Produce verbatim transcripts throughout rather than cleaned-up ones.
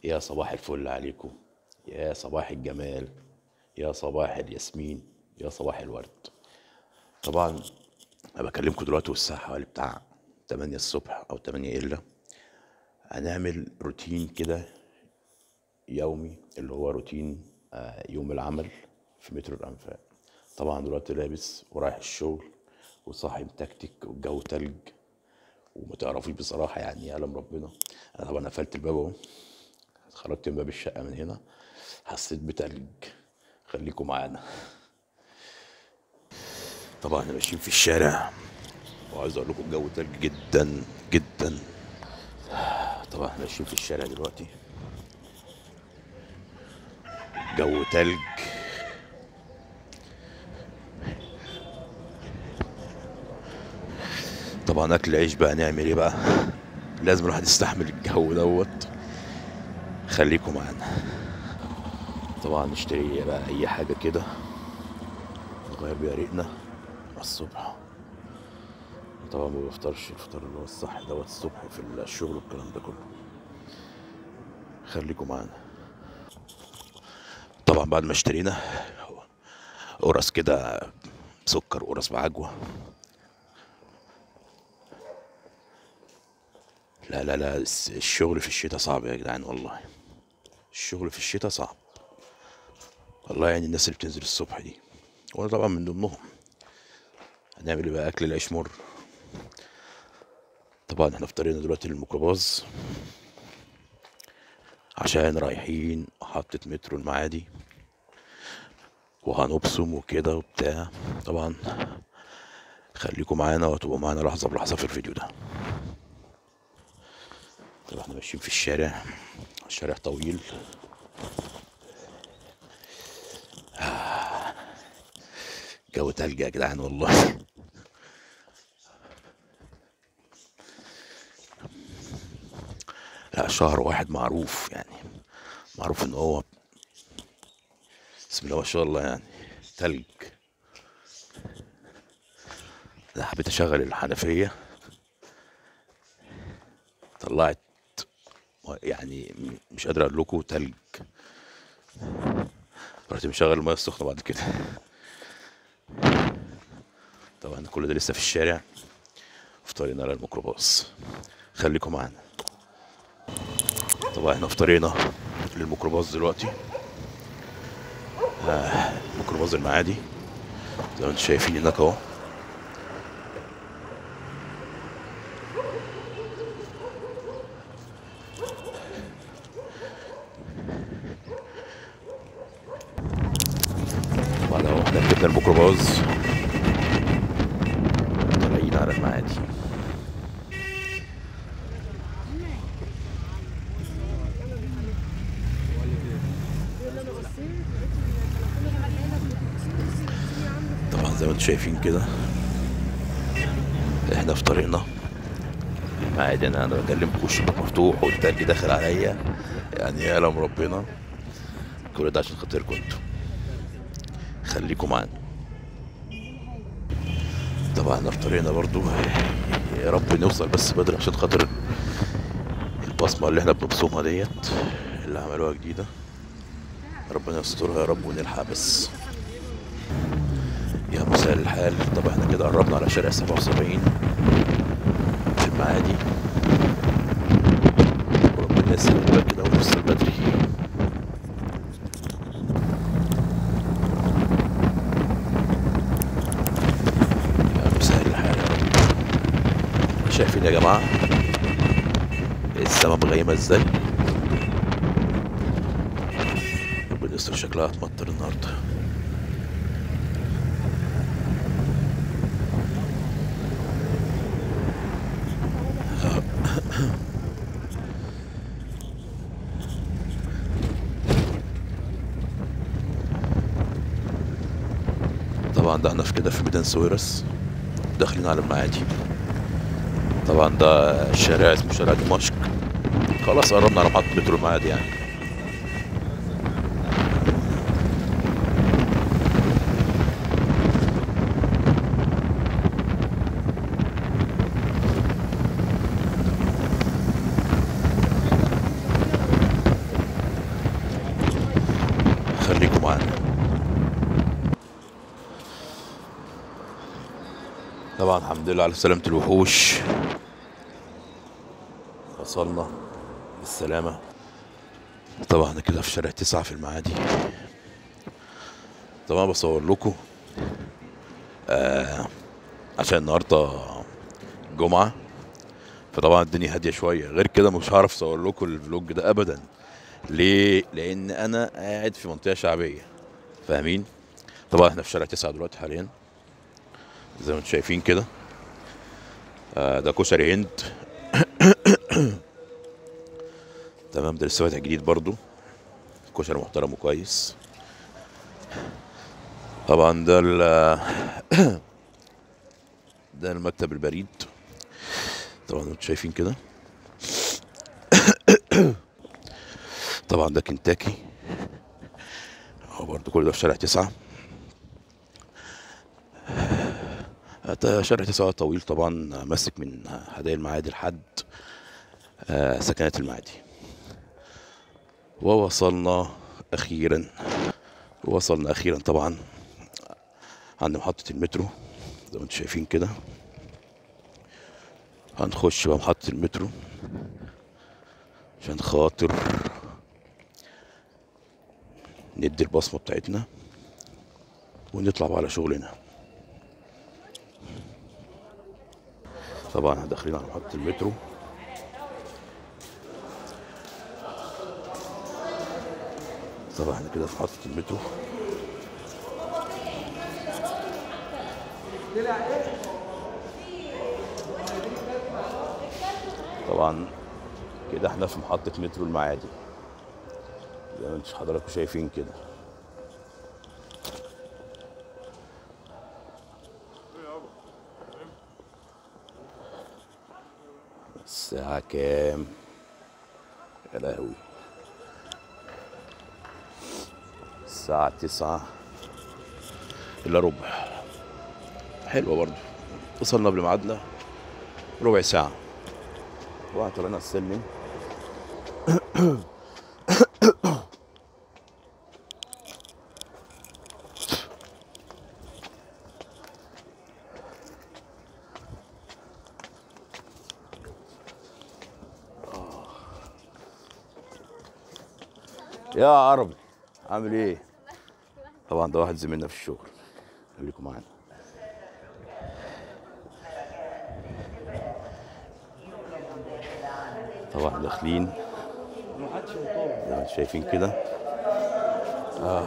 يا صباح الفل عليكم، يا صباح الجمال، يا صباح الياسمين، يا صباح الورد. طبعا انا بكلمكم دلوقتي والساعه حوالي بتاع تمانية الصبح او تمانية الا. هنعمل روتين كده يومي اللي هو روتين آه، يوم العمل في مترو الانفاق. طبعا دلوقتي لابس ورايح الشغل وصاحي متكتك والجو تلج وما تعرفوش بصراحه، يعني يعلم ربنا. انا طبعا قفلت الباب اهو، خرجت من باب الشقه من هنا حسيت بتلج. خليكم معانا. طبعا احنا ماشيين في الشارع وعايز اقول لكم الجو تلج جدا جدا. طبعا احنا ماشيين في الشارع دلوقتي، جو تلج. طبعا اكل عيش بقى، نعمل ايه بقى؟ لازم الواحد يستحمل الجو دوت. خليكم معانا. طبعا نشتري بقى اي حاجه كده نغير بيها ريقنا على الصبح. طبعا ما بفطرش الفطار اللي هو الصح دوت الصبح في الشغل والكلام ده كله. خليكم معانا. طبعا بعد ما اشترينا قرص كده، سكر قرص بعجوه. لا لا لا، الس- الشغل في الشتاء صعب يا جدعان والله. الشغل في الشتاء صعب والله، يعني الناس اللي بتنزل الصبح دي وانا طبعا من ضمنهم. هنعمل ايه بقى؟ اكل العيش مر. طبعا احنا في طريقنا دلوقتي للميكروباص عشان رايحين محطة مترو المعادي وهنبصم وكده وبتاع. طبعا خليكم معانا وتبقوا معانا لحظة بلحظة في الفيديو ده. طبعا احنا ماشيين في الشارع، الشارع طويل. جو تلج يا جدعان والله. لا، شهر واحد معروف يعني، معروف ان هو بسم الله ما شاء الله يعني تلج. انا حبيت اشغل الحنفية طلعت، يعني مش قادر اقول لكم تلج. رحت مشغل الميه السخنه بعد كده. طبعا كل ده لسه في الشارع في طريقنا للميكروباص. خليكم معانا. طبعا احنا في طريقنا للميكروباص دلوقتي، ميكروباص المعادي زي ما انتم شايفين هناك اهو. طبعا اهو احنا ركبنا الميكروباص طالعين على المعادي. طبعا زي ما انتم شايفين كده احنا في طريقنا عادي. انا انا بكلمكم الشباك مفتوح والتلج داخل عليا، يعني يعلم ربنا. كل ده عشان خاطركم انتوا. خليكم معانا. طبعا احنا في طريقنا برضو، يا رب نوصل بس بدري عشان خاطر البصمة اللي احنا بنبصمها ديت اللي عملوها جديدة. ربنا يسترها يا رب ونلحق بس. يا مساء الحال. طبعا احنا كده قربنا على شارع سبعة وسبعين في المعادي، وربنا يسهل بقى كده ونوصل بدري. يا مساء الحال يا رب. شايفين يا جماعة السما مغيمة ازاي؟ ربنا يستر، شكلها هتمطر النهارده. طبعا ده احنا في كده في ميدان سويرس داخلين على المعادي. طبعا ده الشارع اسمه شارع دمشق. خلاص قربنا على محطة مترو المعادي يعني. طبعا الحمد لله على سلامة الوحوش، وصلنا بالسلامة. طبعا انا كده في شارع تسعة في المعادي. طبعا بصور لكم آه عشان النهارده جمعة، فطبعا الدنيا هادية شوية، غير كده مش هعرف اصور لكم الفلوج ده ابدا. ليه؟ لان انا قاعد في منطقة شعبية، فاهمين؟ طبعا احنا في شارع تسعة دلوقتي حاليا زي ما انتم شايفين كده. آه ده كشري هند. تمام، ده لسه فاتح جديد برضو، كشري محترم وكويس. طبعا ده ده المكتب البريد، طبعا انتم شايفين كده. طبعا ده كنتاكي، هو برضو كل ده في شارع تسعة. شارع تسعة طويل طبعا، ماسك من حدائق المعادي لحد سكنات المعادي. ووصلنا اخيرا، وصلنا اخيرا طبعا عند محطة المترو زي ما انتم شايفين كده. هنخش بقى محطة المترو عشان خاطر ندي البصمة بتاعتنا ونطلع بقى على شغلنا. طبعا داخلين على محطة المترو. طبعا احنا كده في محطة المترو. طبعا كده احنا في محطة مترو المعادي زي ما انتم حضراتكم شايفين كده. الساعة كام؟ يا لهوي، الساعة تسعة إلا ربع. حلوة برضو، وصلنا قبل ميعادنا ربع ساعة. طبعا طلعنا السلم. يا عربي عامل ايه؟ طبعا ده واحد زميلنا في الشغل، خليكم معانا. طبعا داخلين زي ما انتم شايفين كده. آه.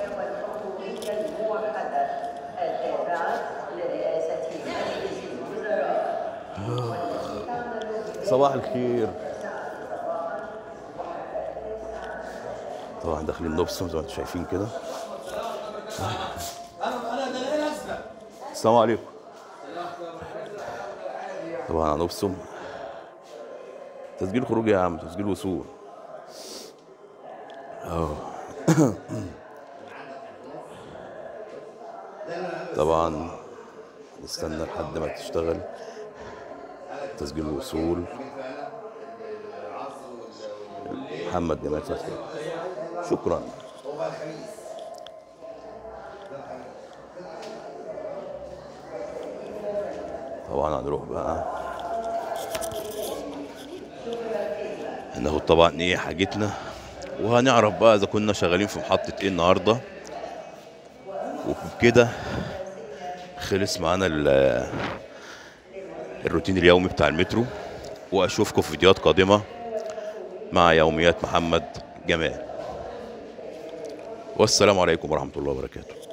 صباح الخير. طبعا داخلين نبصم زي ما انتم شايفين كده. السلام عليكم. طبعا هنبصم. تسجيل خروج يا عم، تسجيل وصول. اه طبعا نستنى لحد ما تشتغل تسجيل الوصول. محمد جمال فتحي، شكرا. طبعا هنروح بقى هناخد طبعا ايه حاجتنا، وهنعرف بقى اذا كنا شغالين في محطة ايه النهارده. وبكده خلص معانا الروتين اليومي بتاع المترو، واشوفكم في فيديوهات قادمة مع يوميات محمد جمال، والسلام عليكم ورحمة الله وبركاته.